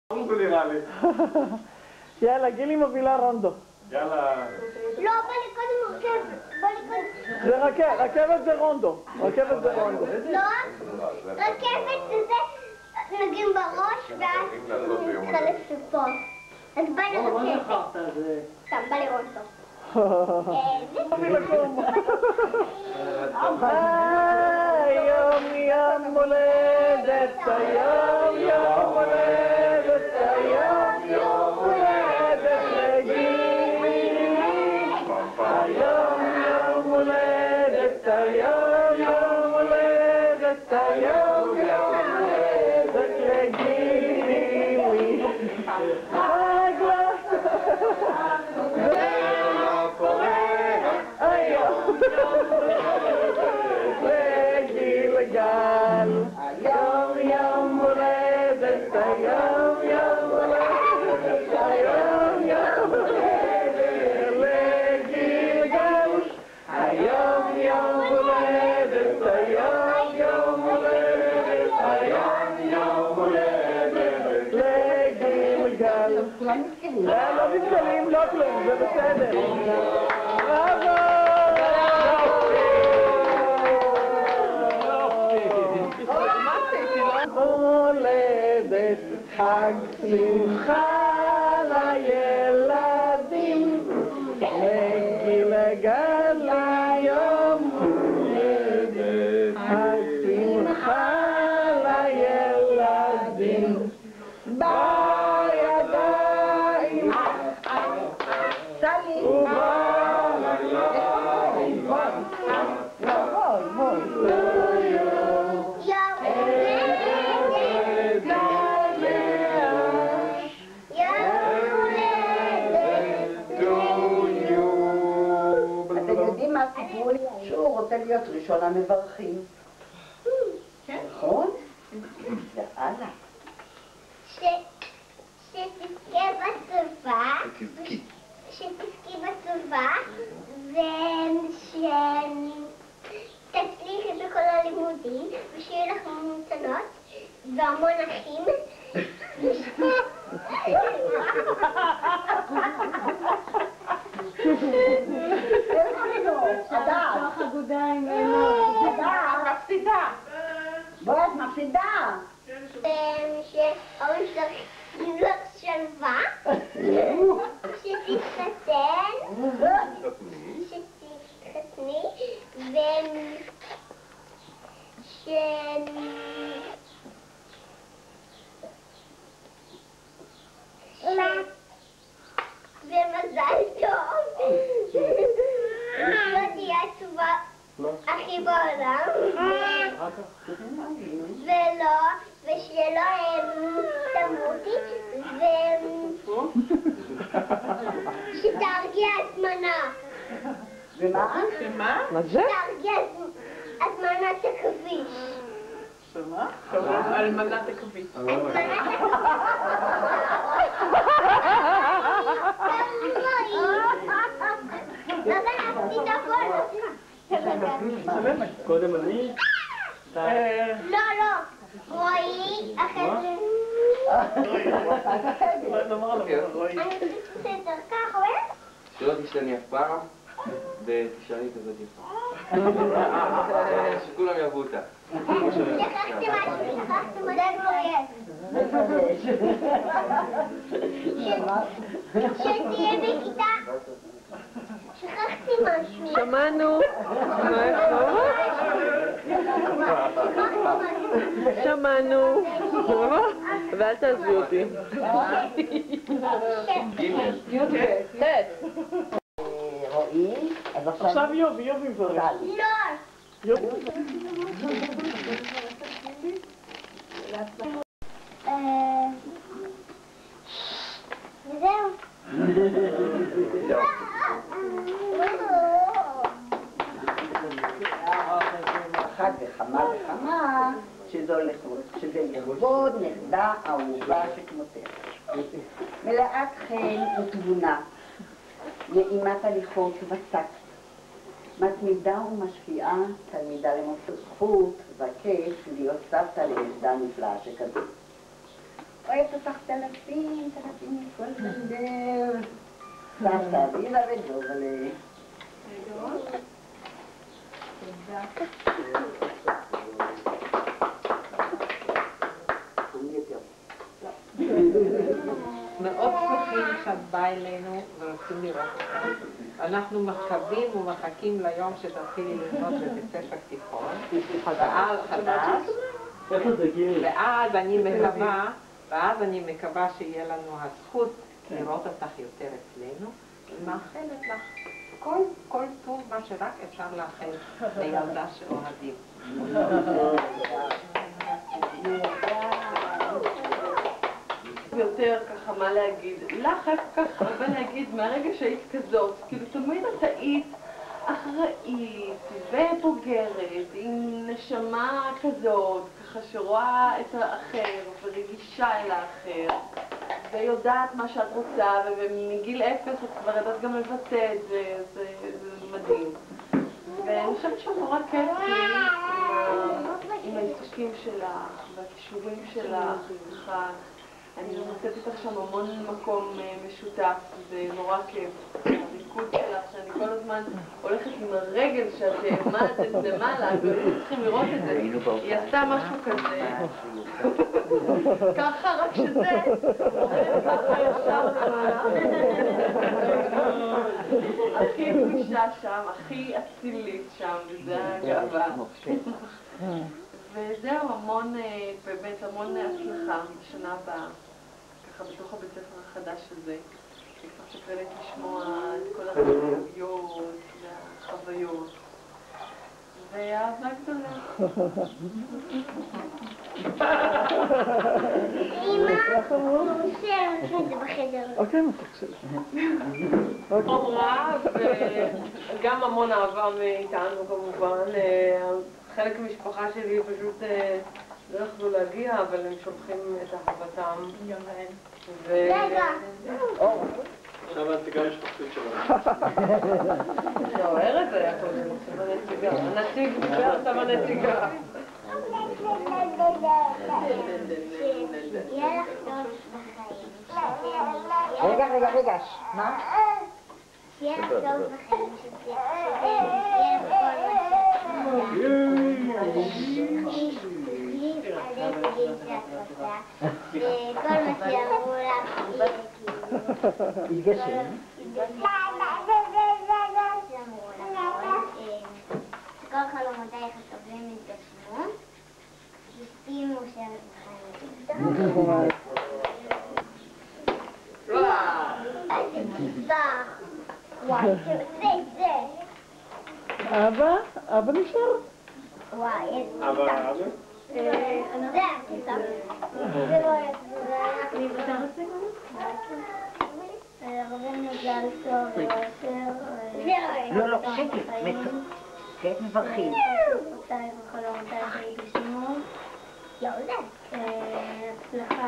רונדו נראה לי. יאללה, גילי מובילה רונדו. יאללה. לא, בא לי קודם רכבת. זה רכבת זה רונדו. רכבת זה רונדו. לא, רכבת זה נוגעים בראש ואז נתחלף לפה. אז בא לי רכבת. סתם, בא לי רונדו. היום יום הולדת, היום יום הולדת, היום יום הולדת לגילי. היום יום הולדת, היום יום הולדת, היום יום הולדת לגילי. חג לה. היום יום הולדת, היום יום הולדת, היום יום הולדת לגילגל. היום יום הולדת, היום יום הולדת, היום יום הולדת לגילגל. לא מתקלים, לא כלום, זה בסדר. בראבו! הולדת חג שמחה לילדים, לגילגל היום הולדת חג שמחה לילדים. בידיים סלי שהוא רוצה להיות ראשון המברכים. נכון? יאללה. שתזכה בצבא, שתזכי בצבא, ושתצליחי בכל הלימודים, ושיהיה לך מתנות, והמון אחים. אדר. אגודיים. אדר, מפסידה. בוא, את מפסידה. שההורים שלך יהיו לך שלווה, שתתחתן, ומזל טוב, לא תהיה עצובה הכי בעולם, ושלא תמותי, שתרגיע הזמנה. ומה? מה זה? שתרגיע הזמנת הכביש. שמה? אלמנת הכביש. קודם אני? לא, רועי, אחרי זה... אני חושבת יותר כך, רואה? שלא תשתני אף פעם, ותשארי כזאת יפה. שכולם יאהבו אותה. שכחתי משהו, שכחתי שתהיה בכיתה. שכחתי משהו. שמענו. שמענו. ואל תעזבי אותי. רועי, אז עכשיו יובי מברך. לא. וזהו. אחת וכמה וכמה, שזה לכבוד נכדה אהובה שכמותך. מלאת חן ותבונה, נעימת הליכות וצק, מתמידה ומשפיעה, תלמידה למופת זכות, וכיף להיות סבתא לילדה נפלאה שכזאת. אוי, פתחת אלפים מכל בנדר. סבתא, בילה ודובלה. מאוד שמחים שאת באה אלינו ורוצים לראות אותך. אנחנו מקווים ומחכים ליום שתתחילי ללמוד בבית ספר תיכון. חדש. ואז אני מקווה שיהיה לנו הזכות לראות אותך יותר אצלנו. ומאחלת לך כל טוב מה שרק אפשר לאחל לילדה שאוהבים. יותר ככה מה להגיד, לך היה כל כך הרבה להגיד מהרגע שהיית כזאת, כאילו תמיד את היית אחראית ובוגרת עם נשמה כזאת, ככה שרואה את האחר ורגישה אל האחר ויודעת מה שאת רוצה ומגיל 0 את כבר ידעת גם לבטא את זה, זה מדהים. ואני חושבת שנורא כיפי עם העיסוקים שלך והכישורים שלך, ככה אני מוצאת איתך שם המון מקום משותף, זה נורא כיף. הריקוד שלך, שאני כל הזמן הולכת עם הרגל שאת עמדת למעלה, ואתם צריכים לראות את זה. היא עשתה משהו כזה. ככה, רק שזה, ככה ישר למעלה. הכי גמישה שם, הכי אצילית שם, וזה הגאווה. וזהו, באמת המון הצלחה בשנה הבאה. ככה בתוך הבית ספר החדש הזה, כבר שקראת לשמוע את כל הרעיונות והחוויות, ואהבה גדולה. אמא, הוא עושה את זה בחדר. אוקיי, מתוק שלי. עומרה, וגם המון אהבה מאיתנו כמובן. חלק מהמשפחה שלי פשוט לא יכלו להגיע, אבל הם שולחים את אהבתם. רגע. עכשיו הנציגה המשפחתית שלנו. לא, ארז היה קודם, עכשיו הנציגה. הנציג, ועכשיו הנציגה. שיהיה לך טוב בחיים. רגע, מה? שיהיה לך טוב בחיים, שיהיה לך כל מה וכל מה שאמרו לך יתגשם. שכל חלומותייך הטובים יתגשמו, יסתימו שבת בחיים. וואי, זה. אבא נשאר. וואי, איזה אבל... זה הכיתה. זה לא היה אני בטח עושה הרבה מזל טוב ואושר. לא, שקט, כעת מברכים. אותייך וחלומותייך יגשמו. הצלחה.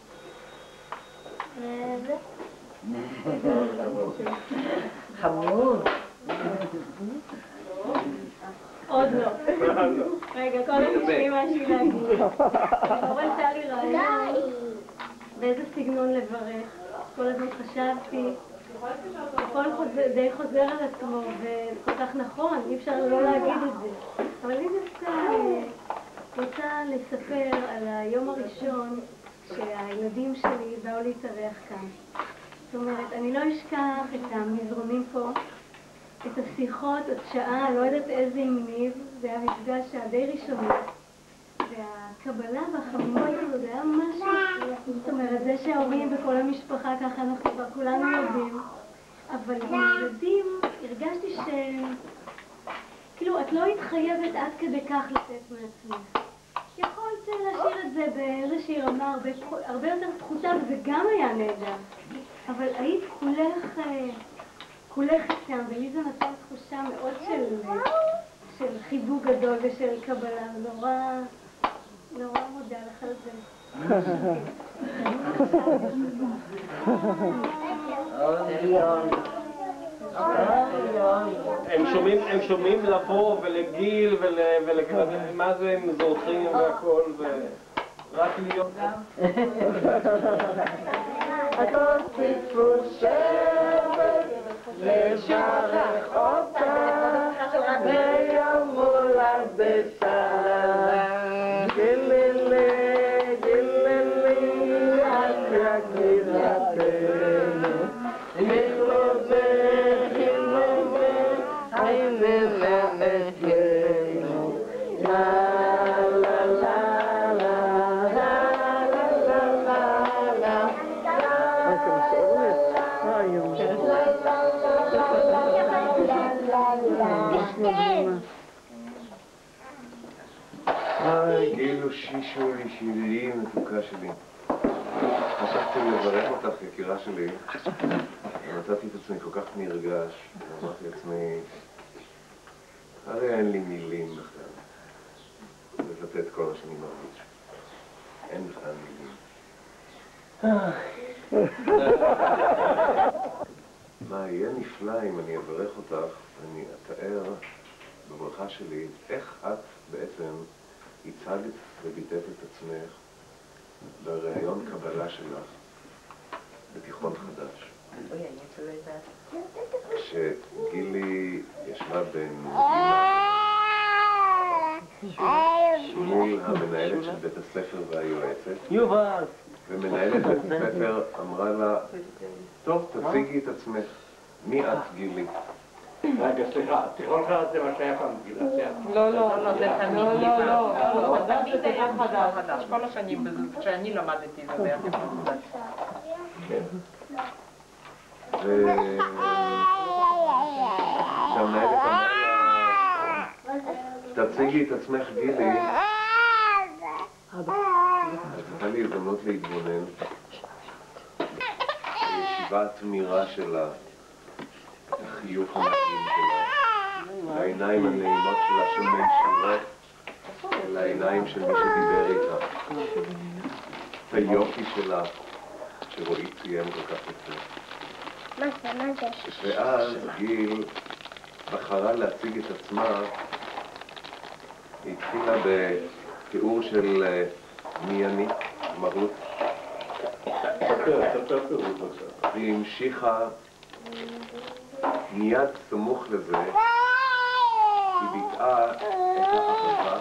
וזה. חמוד. עוד לא. רגע, קודם יש לי משהו להגיד. אבל עשה לי רעיון באיזה סגנון לברך. כל הזמן חשבתי, הכל די חוזר על עצמו וכל כך נכון, אי אפשר לא להגיד את זה. אבל אני דווקא רוצה לספר על היום הראשון שהילדים שלי באו להתארח כאן. זאת אומרת, אני לא אשכח את המזרונים פה, את השיחות, את שעה, לא יודעת איזה מניב, זה היה מפגש די ראשוני. והקבלה והחמימות הזאת, זה היה משהו, זאת אומרת, זה שההורים וכל המשפחה ככה אנחנו כבר כולנו יודעים, אבל הילדים, הרגשתי כאילו, את לא התחייבת עד כדי כך לתת מעצמך. יכולת להשאיר את זה באיזושהי רמה הרבה יותר פחותה, וזה גם היה נהדר. אבל היית כולך איתם, ולי זה נתן תחושה מאוד של חיבוק גדול ושל קבלה, נורא מודה לך על זה. הם שומעים לפה ולגיל מה זה הם זורחים והכל רק להיות תוסיפו שבת לברך אותה ביום הולדתה. גיללי גיללי את יקירתנו, חילובך חילובך חילובנו. לה לה לה לה לה לה לה גילו שישוי שלי מתוקה שלי. חשבתי לברך אותך, יקירה שלי, ומצאתי את עצמי כל כך נרגש, ואמרתי לעצמי, הרי אין לי מילים בכלל לבטא את כל מה שאני מרגיש. אין בכלל מילים. מה, יהיה נפלא אם אני אברך אותך ואני אתאר בברכה שלי איך את בעצם הצגת וביטאת את עצמך בראיון קבלה שלך בתיכון חדש. כשגילי ישבה בין מול המנהלת של בית הספר והיועצת, ומנהלת בית הספר אמרה לה, טוב, תציגי את עצמך. מי את, גילי? רגע, סליחה, תיכון חדש זה מה שהיה פעם, גילה. לא, זה היה חדש. כל השנים שאני למדתי זה היה תיכון חדש. והמנהלת אמרה לה, תציגי את עצמך, גילי. אז הייתה לי הזדמנות להתבונן בישיבה התמירה שלה, החיוך המתאים שלה, העיניים הנעימות שלה שמישירות אל העיניים של מי שדיבר איתה, היופי שלה שרועי ציין כל כך יפה. ואז גיל בחרה להציג את עצמה, היא התחילה בתיאור של מי אני, מרות. והיא המשיכה מיד סמוך לזה, היא ביטאה את האהבה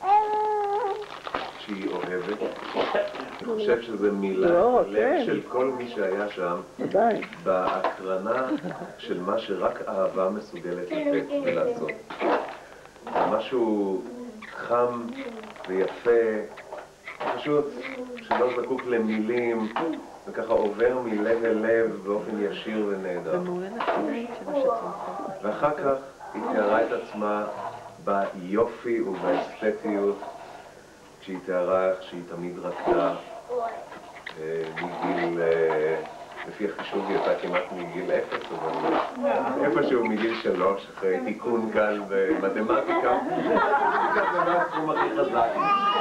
שהיא אוהבת. אני חושב שזה מילה לב של כל מי שהיה שם בהקרנה של מה שרק אהבה מסוגלת לתת ולעשות. זה משהו חם ויפה, פשוט שלא זקוק למילים, וככה עובר מלב אל לב באופן ישיר ונהדר. ואחר כך היא תיארה את עצמה ביופי ובאסתטיות, כשהיא תיארה איך שהיא תמיד רקדה מגיל, לפי החישוב היא הייתה כמעט מגיל 0, אבל איפשהו מגיל 3, אחרי תיקון קל במתמטיקה, זה לא התחום הכי חזק.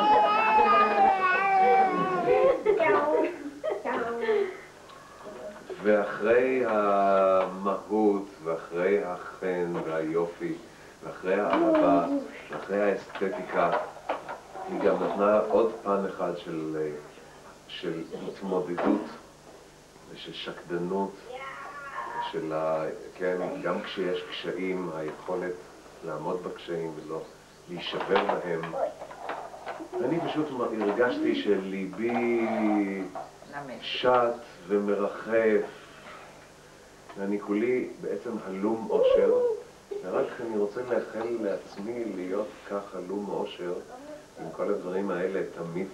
ואחרי המהות, ואחרי החן והיופי, ואחרי האהבה, ואחרי האסתטיקה, היא גם נתנה עוד פן אחד של התמודדות ושל שקדנות, ושל, כן, גם כשיש קשיים, היכולת לעמוד בקשיים ולא להישבר בהם. אני פשוט הרגשתי שליבי שט ומרחף, ואני כולי בעצם הלום אושר, ורק אני רוצה לאחל לעצמי להיות כך הלום אושר עם כל הדברים האלה תמיד,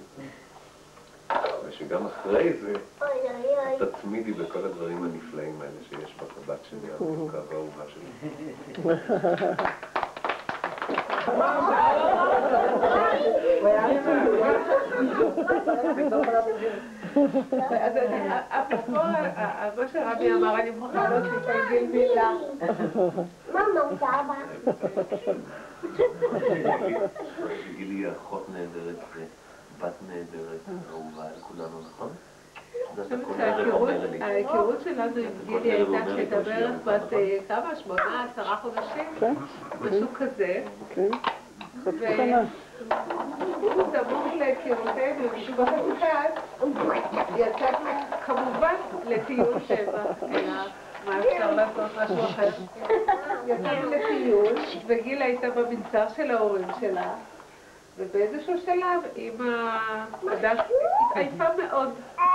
ושגם אחרי זה תתמידי בכל הדברים הנפלאים האלה שיש בקבת שלי, המתוקה והאהובה שלי. אז אפרופו, מה שרבי אמר, אני מוכרחה להוסיף על גיל מילה. גילי היא אחות נהדרת ובת נהדרת, אהובה על כולנו, נכון? ההיכרות שלנו עם גילי הייתה כשהייתה בערך בת כמה? 8-10 חודשים? משהו כזה. סמוך להיכרותנו משפחת כץ, יצאנו כמובן לטיול שבע, מה אפשר לעשות משהו אחר? יצאנו לטיול, וגילה הייתה במנצר של ההורים שלה, ובאיזשהו שלב אמא התעייפה מאוד,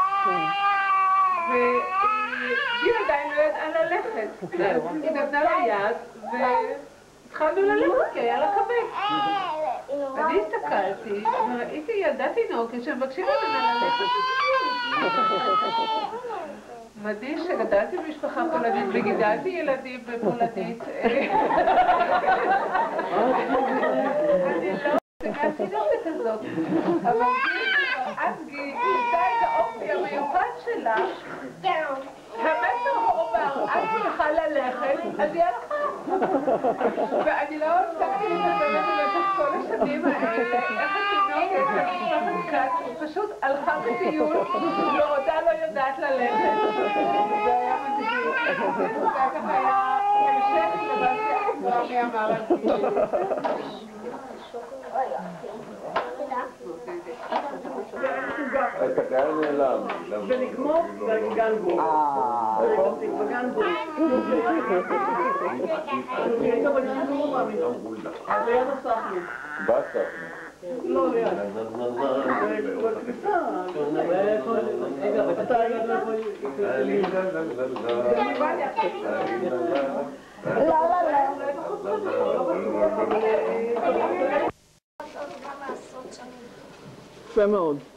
וגילה עדיין לא ידעה ללכת, היא נתנה לה יד, והתחלנו ללכת כי היה לה כבד. אני הסתכלתי וראיתי ילדה תינוקת שמבקשים ממנה ללכת לטיול. מדהים שגדלתי במשפחה פולנית וגידלתי ילדים בפולנית. אני לא מהתינוקת הזאת, אבל אז גילתה את האופי המיוחד שלה. המסר עובר, את צריכה ללכת, אז היא הלכה. ואני לא הפסקתי לדבר במשך כל השנים האלה, איך התינוקת במשפחת כץ פשוט הלכה בטיול, ועודה לא יודעת ללכת. זה היה מדהים. זה ככה היה המשך למה שאברמי אמר על טיול. את הקהל נעלם. ולגמור בגנבו. בגנבו. ליד הסחנו. בסחנו. לא, ליד. בכניסה. רגע, אתה היית יפה מאוד.